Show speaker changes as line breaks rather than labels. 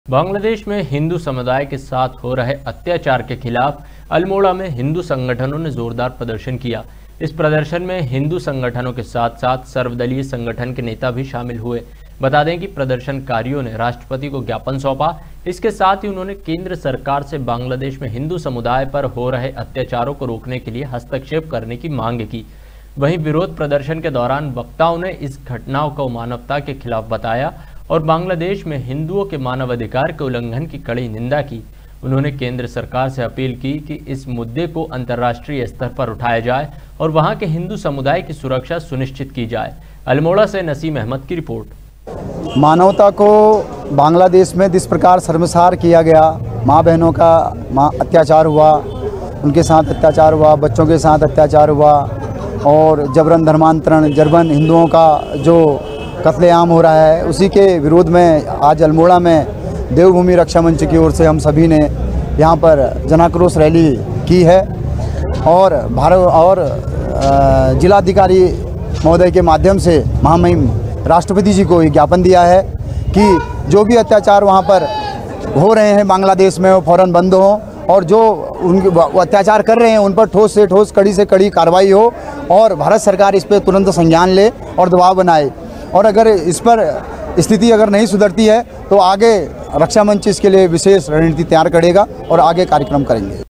बांग्लादेश में हिंदू समुदाय के साथ हो रहे अत्याचार के खिलाफ अल्मोड़ा में हिंदू संगठनों ने जोरदार प्रदर्शन किया। इस प्रदर्शन में हिंदू संगठनों के साथ साथ सर्वदलीय संगठन के नेता भी शामिल हुए। बता दें कि प्रदर्शनकारियों ने राष्ट्रपति को ज्ञापन सौंपा। इसके साथ ही उन्होंने केंद्र सरकार से बांग्लादेश में हिंदू समुदाय पर हो रहे अत्याचारों को रोकने के लिए हस्तक्षेप करने की मांग की। वहीं विरोध प्रदर्शन के दौरान वक्ताओं ने इस घटनाओं को मानवता के खिलाफ बताया और बांग्लादेश में हिंदुओं के मानवाधिकार के उल्लंघन की कड़ी निंदा की। उन्होंने केंद्र सरकार से अपील की कि इस मुद्दे को अंतर्राष्ट्रीय स्तर पर उठाया जाए और वहां के हिंदू समुदाय की सुरक्षा सुनिश्चित की जाए। अल्मोड़ा से नसीम अहमद की रिपोर्ट।
मानवता को बांग्लादेश में जिस प्रकार शर्मसार किया गया, माँ बहनों का अत्याचार हुआ, उनके साथ अत्याचार हुआ, बच्चों के साथ अत्याचार हुआ और जबरन धर्मांतरण, जबरन हिंदुओं का जो कत्लेआम हो रहा है, उसी के विरोध में आज अल्मोड़ा में देवभूमि रक्षा मंच की ओर से हम सभी ने यहाँ पर जनाक्रोश रैली की है और जिलाधिकारी महोदय के माध्यम से महामहिम राष्ट्रपति जी को ज्ञापन दिया है कि जो भी अत्याचार वहाँ पर हो रहे हैं बांग्लादेश में वो फ़ौरन बंद हो और जो उनके अत्याचार कर रहे हैं उन पर ठोस से ठोस, कड़ी से कड़ी कार्रवाई हो और भारत सरकार इस पर तुरंत संज्ञान ले और दबाव बनाए। और अगर इस पर स्थिति अगर नहीं सुधरती है तो आगे रक्षा मंच इसके लिए विशेष रणनीति तैयार करेगा और आगे कार्यक्रम करेंगे।